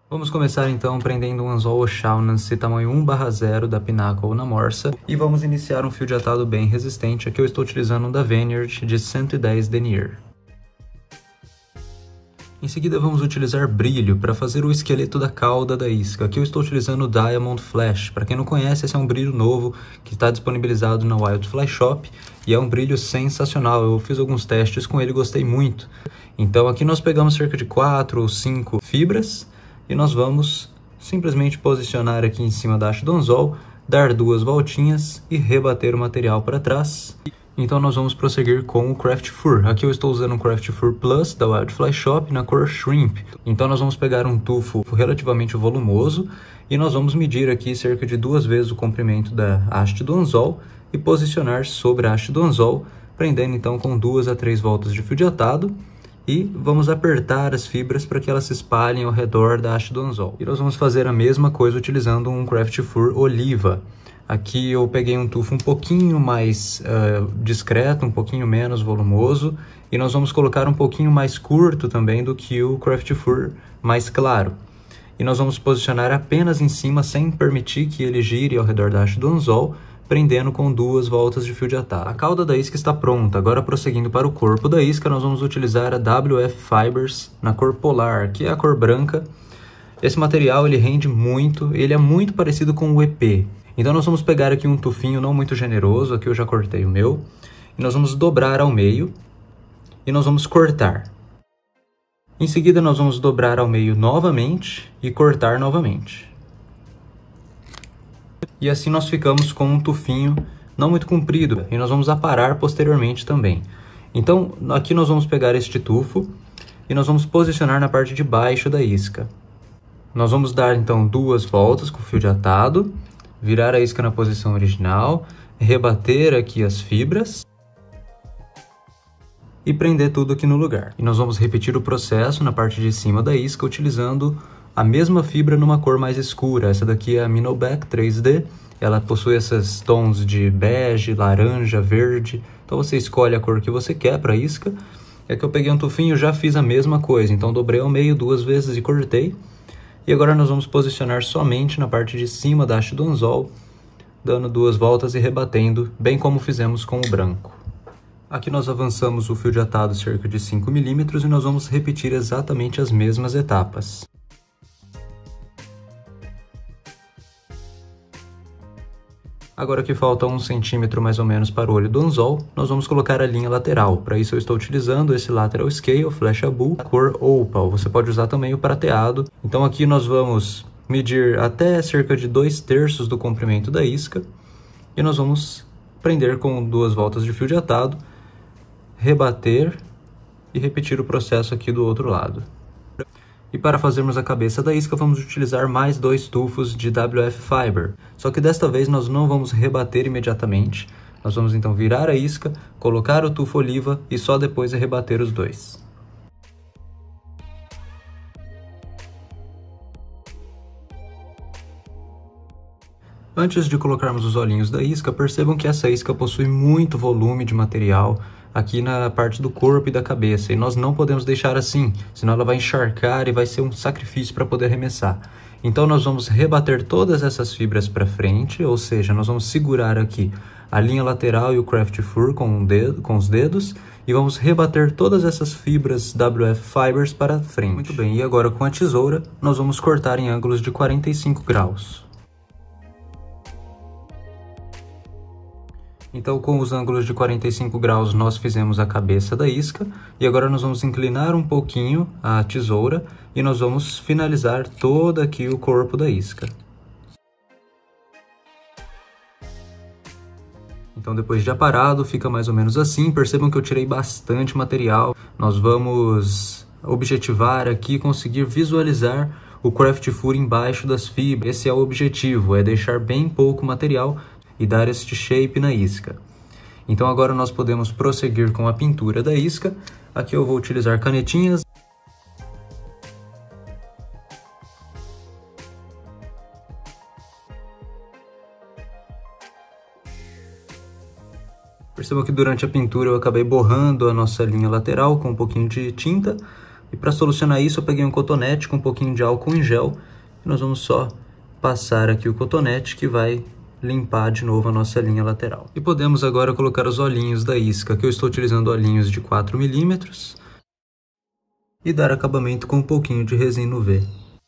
Vamos começar então prendendo um anzol O'Shaughnessy tamanho 1/0 da Pinnacle na morsa e vamos iniciar um fio de atado bem resistente. Aqui eu estou utilizando um da Vaniard de 110 denier. Em seguida vamos utilizar brilho para fazer o esqueleto da cauda da isca. Aqui eu estou utilizando o Diamond Flash. Para quem não conhece, esse é um brilho novo que está disponibilizado na Wildfly Shop e é um brilho sensacional. Eu fiz alguns testes com ele e gostei muito. Então aqui nós pegamos cerca de 4 ou 5 fibras e nós vamos simplesmente posicionar aqui em cima da haste do anzol, dar 2 voltinhas e rebater o material para trás. Então nós vamos prosseguir com o Craft Fur. Aqui eu estou usando um Craft Fur Plus da Wildfly Shop na cor Shrimp. Então nós vamos pegar um tufo relativamente volumoso e nós vamos medir aqui cerca de 2 vezes o comprimento da haste do anzol e posicionar sobre a haste do anzol, prendendo então com 2 a 3 voltas de fio de atado. E vamos apertar as fibras para que elas se espalhem ao redor da haste do anzol. E nós vamos fazer a mesma coisa utilizando um Craft Fur Oliva. Aqui eu peguei um tufo um pouquinho mais discreto, um pouquinho menos volumoso. E nós vamos colocar um pouquinho mais curto também do que o Craft Fur mais claro. E nós vamos posicionar apenas em cima, sem permitir que ele gire ao redor da haste do anzol, prendendo com 2 voltas de fio de atado. A cauda da isca está pronta. Agora, prosseguindo para o corpo da isca, nós vamos utilizar a WF Fibers na cor Polar, que é a cor branca. Esse material ele rende muito, ele é muito parecido com o EP. Então nós vamos pegar aqui um tufinho não muito generoso, aqui eu já cortei o meu, e nós vamos dobrar ao meio e nós vamos cortar. Em seguida nós vamos dobrar ao meio novamente e cortar novamente. E assim nós ficamos com um tufinho não muito comprido e nós vamos aparar posteriormente também. Então aqui nós vamos pegar este tufo e nós vamos posicionar na parte de baixo da isca. Nós vamos dar então 2 voltas com o fio de atado, virar a isca na posição original, rebater aqui as fibras e prender tudo aqui no lugar. E nós vamos repetir o processo na parte de cima da isca utilizando a mesma fibra numa cor mais escura. Essa daqui é a Minobac 3D, ela possui esses tons de bege, laranja, verde, então você escolhe a cor que você quer para a isca. É que eu peguei um tufinho e já fiz a mesma coisa, então dobrei ao meio 2 vezes e cortei. E agora nós vamos posicionar somente na parte de cima da haste do anzol, dando 2 voltas e rebatendo, bem como fizemos com o branco. Aqui nós avançamos o fio de atado cerca de 5 mm e nós vamos repetir exatamente as mesmas etapas. Agora que falta 1 centímetro mais ou menos para o olho do anzol, nós vamos colocar a linha lateral. Para isso eu estou utilizando esse Lateral Scale Flecha Bull, cor Opal. Você pode usar também o prateado. Então aqui nós vamos medir até cerca de 2/3 do comprimento da isca. E nós vamos prender com 2 voltas de fio de atado, rebater e repetir o processo aqui do outro lado. E para fazermos a cabeça da isca, vamos utilizar mais 2 tufos de WF Fiber. Só que desta vez nós não vamos rebater imediatamente. Nós vamos então virar a isca, colocar o tufo oliva e só depois rebater os 2. Antes de colocarmos os olhinhos da isca, percebam que essa isca possui muito volume de material aqui na parte do corpo e da cabeça, e nós não podemos deixar assim, senão ela vai encharcar e vai ser um sacrifício para poder arremessar. Então nós vamos rebater todas essas fibras para frente, ou seja, nós vamos segurar aqui a linha lateral e o Craft Fur com os dedos, e vamos rebater todas essas fibras WF Fibers para frente. Muito bem, e agora com a tesoura nós vamos cortar em ângulos de 45 graus. Então, com os ângulos de 45 graus, nós fizemos a cabeça da isca. E agora nós vamos inclinar um pouquinho a tesoura e nós vamos finalizar todo aqui o corpo da isca. Então, depois de aparado, fica mais ou menos assim. Percebam que eu tirei bastante material. Nós vamos objetivar aqui, conseguir visualizar o Craft Fur embaixo das fibras. Esse é o objetivo, é deixar bem pouco material e dar este shape na isca. Então agora nós podemos prosseguir com a pintura da isca. Aqui eu vou utilizar canetinhas. Percebam que durante a pintura eu acabei borrando a nossa linha lateral com um pouquinho de tinta, E para solucionar isso, eu peguei um cotonete com um pouquinho de álcool em gel e nós vamos só passar aqui o cotonete que vai limpar de novo a nossa linha lateral. E podemos agora colocar os olhinhos da isca, que eu estou utilizando olhinhos de 4 mm, e dar acabamento com um pouquinho de resina UV.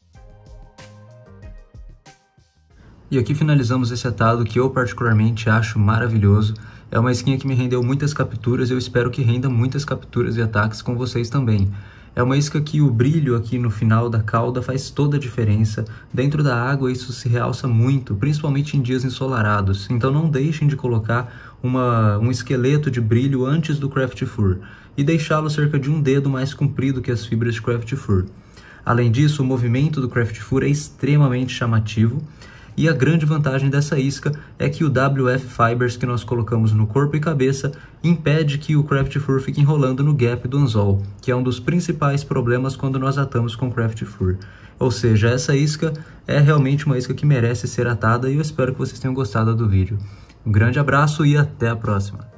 E aqui finalizamos esse atado que eu particularmente acho maravilhoso. É uma isquinha que me rendeu muitas capturas e eu espero que renda muitas capturas e ataques com vocês também. É uma isca que o brilho aqui no final da cauda faz toda a diferença. Dentro da água isso se realça muito, principalmente em dias ensolarados. Então não deixem de colocar um esqueleto de brilho antes do Craft Fur e deixá-lo cerca de um dedo mais comprido que as fibras de Craft Fur. Além disso, o movimento do Craft Fur é extremamente chamativo. E a grande vantagem dessa isca é que o WF Fibers que nós colocamos no corpo e cabeça impede que o Craft Fur fique enrolando no gap do anzol, que é um dos principais problemas quando nós atamos com Craft Fur. Ou seja, essa isca é realmente uma isca que merece ser atada e eu espero que vocês tenham gostado do vídeo. Um grande abraço e até a próxima!